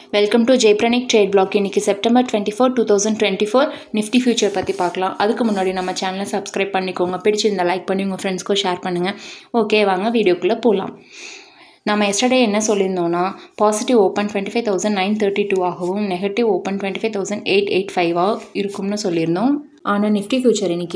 Welcome to ஜெய்ப்ரனிக் trade block. இன்னைக்கு September 24, 2024 Nifty future பற்றி பார்க்கலாம். அதுக்கு முன்னாடி நம்ம சேனலை சப்ஸ்கிரைப் பண்ணிக்கோங்க. பிடிச்சிருந்தா லைக் பண்ணி உங்கள் ஃப்ரெண்ட்ஸ்க்கும் ஷேர் பண்ணுங்கள். ஓகே, வாங்க வீடியோக்குள்ளே போகலாம். நம்ம எஸ்டர்டே என்ன சொல்லியிருந்தோன்னா, பாசிட்டிவ் ஓப்பன் 25,932 ஆகவும் நெகட்டிவ் ஓப்பன் 25,885 இருக்கும்னு சொல்லியிருந்தோம். ஆனால் நிஃப்டி ஃபியூச்சர் இன்றைக்கி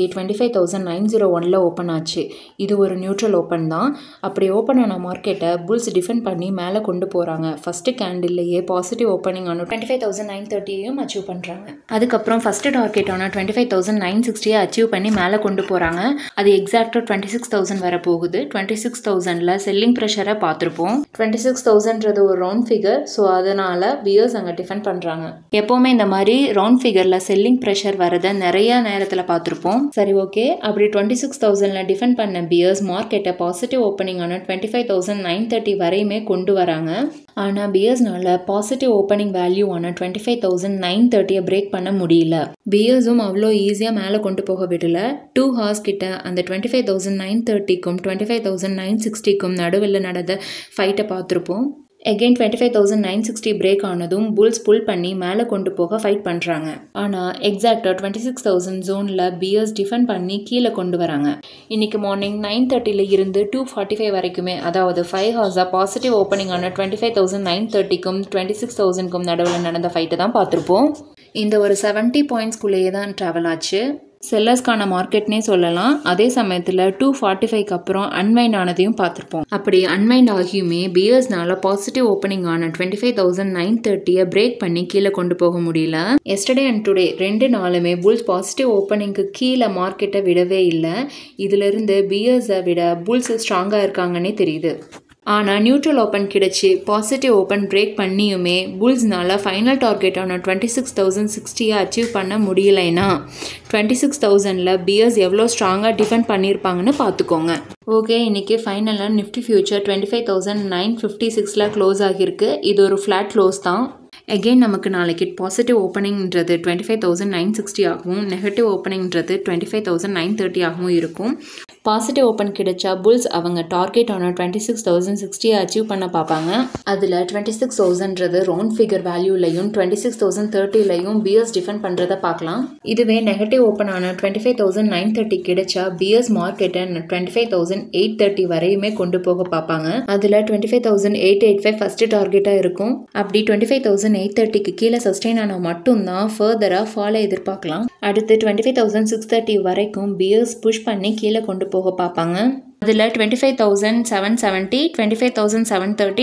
25,901 ஓப்பன் ஆச்சு. இது ஒரு நியூட்ரல் ஓப்பன் தான். அப்படி ஓப்பன் ஆன மார்க்கெட்டை புல்ஸ் டிஃபெண்ட் பண்ணி மேலே கொண்டு போகிறாங்க. ஃபஸ்ட்டு கேண்டில்லையே பாசிட்டிவ் ஓப்பனிங் ஆன 25,930 அச்சீவ் பண்ணுறாங்க. அதுக்கப்புறம் ஃபஸ்ட்டு டார்கெட்டான 25,960 அச்சீவ் பண்ணி மேலே கொண்டு போகிறாங்க. அது எக்ஸாக்டாக 26,000 வர போகுது. 26,000ல் செல்லிங் ப்ரெஷரை பார்த்துருப்போம். 26,000ன்றது ஒரு ரவுண்ட் ஃபிகர். ஸோ அதனால் பியர்ஸ் அங்கே டிஃபெண்ட் பண்ணுறாங்க. எப்போவுமே இந்த மாதிரி ரவுண்ட் ஃபிகரில் செல்லிங் ப்ரெஷர் வரதை நிறைய நேரத்தில் பார்த்துருப்போம். சரி, ஓகே. அப்படி 26,000ல் டிஃபெண்ட் பண்ண பியர்ஸ் மார்க்கெட்டை பாசிட்டிவ் ஓப்பனிங் ஆன 25,930 வரையுமே கொண்டு வராங்க. ஆனால் பியர்ஸ்னால பாசிட்டிவ் ஓப்பனிங் வேல்யூ ஆன 25,930 பிரேக் பண்ண முடியல. பியர்ஸும் அவ்வளோ ஈஸியாக மேலே கொண்டு போக விடல. 2 ஹார்ஸ் கிட்ட அந்த 25,930க்கும் 25,960க்கும் நடுவில் நடந்த ஃபைட்டை பார்த்துருப்போம். எகெயின் 25,960 பிரேக் ஆனதும் புல்ஸ் புல் பண்ணி மேலே கொண்டு போக ஃபைட் பண்ணுறாங்க. ஆனால் எக்ஸாக்டாக 26,000 ஜோனில் பியர்ஸ் டிஃபெண்ட் பண்ணி கீழே கொண்டு வராங்க. இன்றைக்கி மார்னிங் 9:30 இருந்து 2:45 வரைக்குமே, அதாவது 5 ஹார்ஸாக பாசிட்டிவ் ஓப்பனிங் ஆன 25,930க்கும் 26,000க்கும் நடுவில் நடந்த ஃபைட்டை தான் பார்த்துருப்போம். இந்த ஒரு 70 பாயிண்ட்ஸ்குள்ளேயே தான் ட்ராவல் ஆச்சு. செல்லர்ஸ்க்கான மார்க்கெட்னே சொல்லலாம். அதே சமயத்தில் 2:45க்கு அப்புறம் அன்வைண்ட் ஆனதையும் பார்த்துருப்போம். அப்படி அன்வைண்ட் ஆகியுமே பியர்ஸ்னால பாசிட்டிவ் ஓப்பனிங் ஆன 25,930 பிரேக் பண்ணி கீழே கொண்டு போக முடியல. எஸ்டர்டே அண்ட் டுடே 2 நாளுமே புல்ஸ் பாசிட்டிவ் ஓப்பனிங்க்கு கீழே மார்க்கெட்டை விடவே இல்லை. இதிலிருந்து பியர்ஸை விட புல்ஸ் ஸ்ட்ராங்காக இருக்காங்கன்னே தெரியுது. ஆனால் நியூட்ரல் ஓப்பன் கிடச்சி பாசிட்டிவ் ஓப்பன் பிரேக் பண்ணியுமே புல்ஸ்னால ஃபைனல் டார்கெட்டான 26,060 அச்சீவ் பண்ண முடியலைன்னா 26,000ல் பியர்ஸ் எவ்வளோ ஸ்ட்ராங்காக டிஃபெண்ட் பண்ணியிருப்பாங்கன்னு பார்த்துக்கோங்க. ஓகே, இன்றைக்கி ஃபைனலாக நிஃப்டி ஃபியூச்சர் 25,956ல் க்ளோஸ் ஆகியிருக்கு. இது ஒரு ஃப்ளாட் க்ளோஸ் தான். எகெயின் நமக்கு நாளைக்கு பாசிட்டிவ் ஓப்பனிங்கிறது 25,960 ஆகவும் நெகட்டிவ் ஓப்பனிங்கிறது 25,930 ஆகவும் இருக்கும். பாசிட்டிவ் ஓப்பன் கிடைச்சா புல்ஸ் அவங்க டார்கெட் ஆன 26,060 அச்சீவ் பண்ண பார்ப்பாங்க. அதில் 26,000ன்றது ரவுண்ட் ஃபிகர் வேல்யூலையும் 26,030லையும் பியர்ஸ் டிஃபெண்ட் பண்ணுறதை பார்க்கலாம். இதுவே நெகட்டிவ் ஓப்பன் ஆன 25,930 கிடைச்சா பியர்ஸ் மார்க்கெட்டை 25,830 வரையுமே கொண்டு போக பார்ப்பாங்க. அதில் 25,885 ஃபஸ்ட்டு டார்கெட்டாக இருக்கும். அப்படி 25,830க்கு கீழே சஸ்டெயின் ஆனால் மட்டும்தான் ஃபர்தராக ஃபாலை எதிர்பார்க்கலாம். அடுத்து 25,630 வரைக்கும் பியர்ஸ் புஷ் பண்ணி கீழே கொண்டு போக பார்ப்பாங்க. அதில் 25,770, 25,730,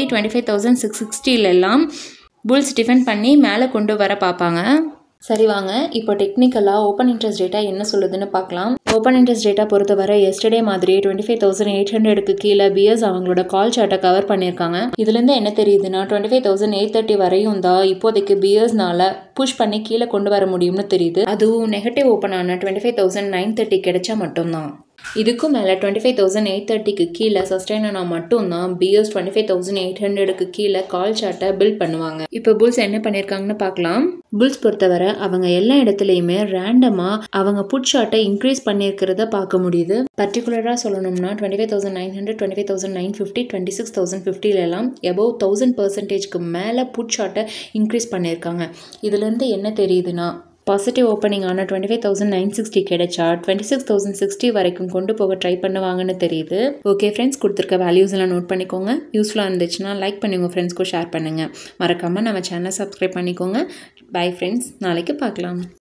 25,660 புல்ஸ் டிஃபெண்ட் பண்ணி மேலே கொண்டு வர பார்ப்பாங்க. சரி, வாங்க இப்போ டெக்னிக்கலாக ஓப்பன் இன்ட்ரெஸ்ட் டேட்டா என்ன சொல்லுதுன்னு பார்க்கலாம். ஓப்பன் இன்ட்ரெஸ்ட் டேட்டா பொறுத்தவரை எஸ்டர்டே மாதிரி 25,800க்கு கீழே பியர்ஸ் அவங்களோட கால் சார்ட்டை கவர் பண்ணியிருக்காங்க. இதுலேருந்து என்ன தெரியுதுன்னா 25,830 வரையும் தான் இப்போதைக்கு பியர்ஸ்னால புஷ் பண்ணி கீழே கொண்டு வர முடியும்னு தெரியுது. அதுவும் நெகட்டிவ் ஓப்பன் ஆன 25,930 கிடைச்சா மட்டும்தான். இதுக்கும் மேலே 25,830க்கு கீழே சஸ்டெயின் ஆனால் மட்டும்தான் பியர்ஸ் 25,800க்கு கீழே கால் சார்ட்டை பில்ட் பண்ணுவாங்க. இப்போ புல்ஸ் என்ன பண்ணியிருக்காங்கன்னு பார்க்கலாம். புல்ஸ் பொறுத்தவரை அவங்க எல்லா இடத்துலையுமே ரேண்டமாக அவங்க புட் ஷார்ட்டை இன்க்ரீஸ் பண்ணியிருக்கிறத பார்க்க முடியுது. பர்டிகுலராக சொல்லணும்னா 25,900, 25,950, 26,050 எபோவ் 1000% மேலே புட் ஷார்ட்டை இன்க்ரீஸ் பண்ணியிருக்காங்க. இதுலேருந்து என்ன தெரியுதுன்னா பாசிட்டிவ் ஓப்பனிங் ஆன 25,960 கிடைச்சா 26,060 வரைக்கும் கொண்டு போக ட்ரை பண்ணுவாங்கன்னு தெரியுது. ஓகே ஃப்ரெண்ட்ஸ், கொடுத்துருக்க வேல்யூஸ் எல்லாம் நோட் பண்ணிக்கோங்க. யூஸ்ஃபுல்லாக இருந்துச்சுன்னா லைக் பண்ணி உங்கள் ஃப்ரெண்ட்ஸ்க்கும் ஷேர் பண்ணுங்கள். மறக்காமல் நம்ம சேனலை சப்ஸ்கிரைப் பண்ணிக்கோங்க. பை ஃப்ரெண்ட்ஸ், நாளைக்கு பார்க்கலாம்.